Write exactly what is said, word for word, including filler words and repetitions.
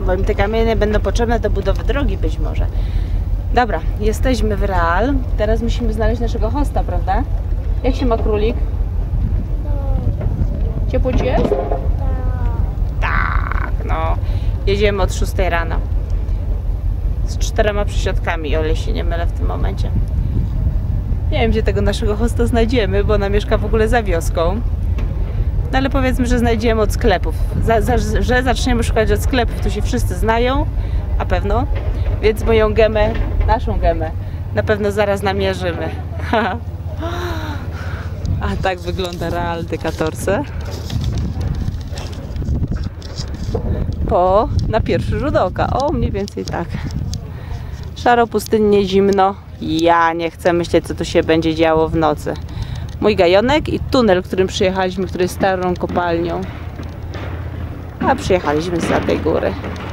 bo im te kamienie będą potrzebne do budowy drogi być może. Dobra, jesteśmy w Real. Teraz musimy znaleźć naszego hosta, prawda? Jak się ma królik? Ciepło ci jest? Tak, no. Jedziemy od szóstej rano. Z czterema przesiadkami, o ile się nie mylę w tym momencie. Nie wiem, gdzie tego naszego hosta znajdziemy, bo ona mieszka w ogóle za wioską. No ale powiedzmy, że znajdziemy od sklepów. Za, za, że zaczniemy szukać od sklepów, to się wszyscy znają, a pewno. Więc moją gemę, naszą gemę, na pewno zaraz namierzymy. A tak wygląda Real de catorce. Po, na pierwszy rzut oka. O, mniej więcej tak. Szaro, pustynnie, zimno. Ja nie chcę myśleć, co tu się będzie działo w nocy. Mój gajonek i tunel, którym przyjechaliśmy, który jest starą kopalnią. A przyjechaliśmy z tej góry.